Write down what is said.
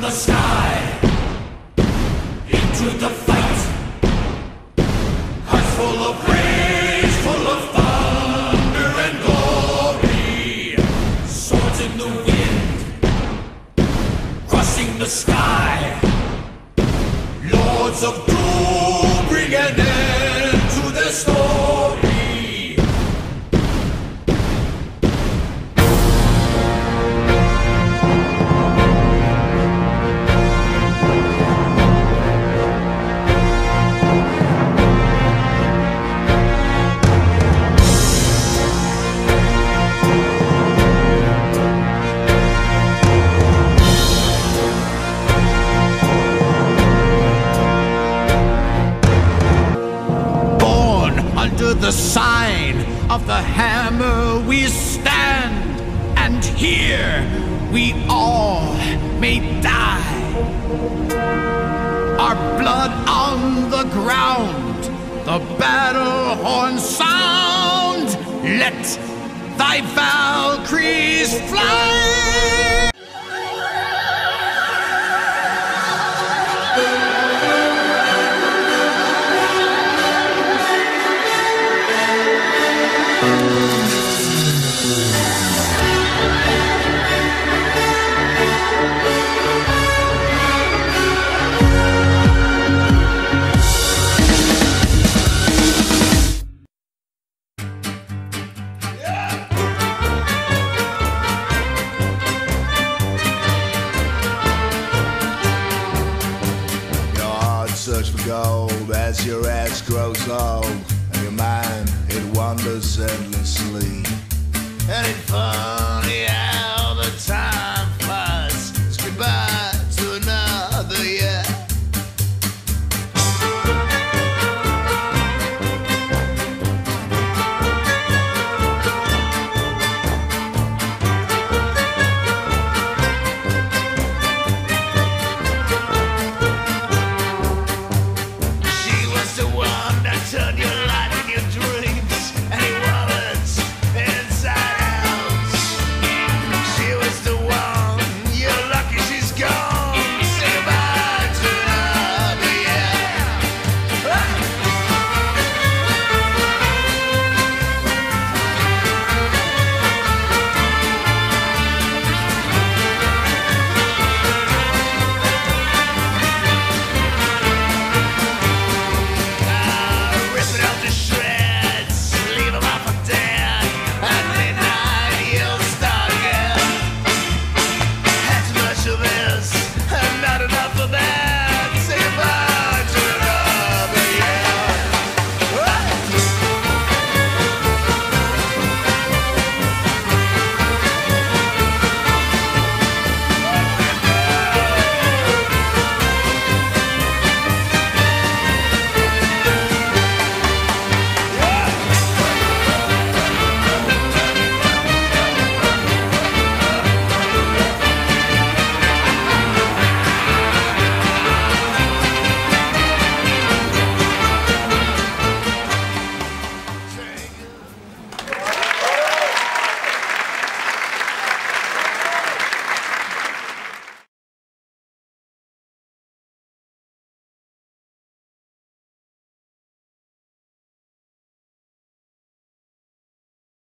the sky into the fight. Hearts full of rage, full of thunder and glory. Swords in the wind, crossing the sky. Lords of doom bring an end to their story. The sign of the hammer we stand, and here we all may die. Our blood on the ground, the battle horn sound. Let thy Valkyries fly. Search for gold as your ass grows old, and your mind, it wanders endlessly. And it's funny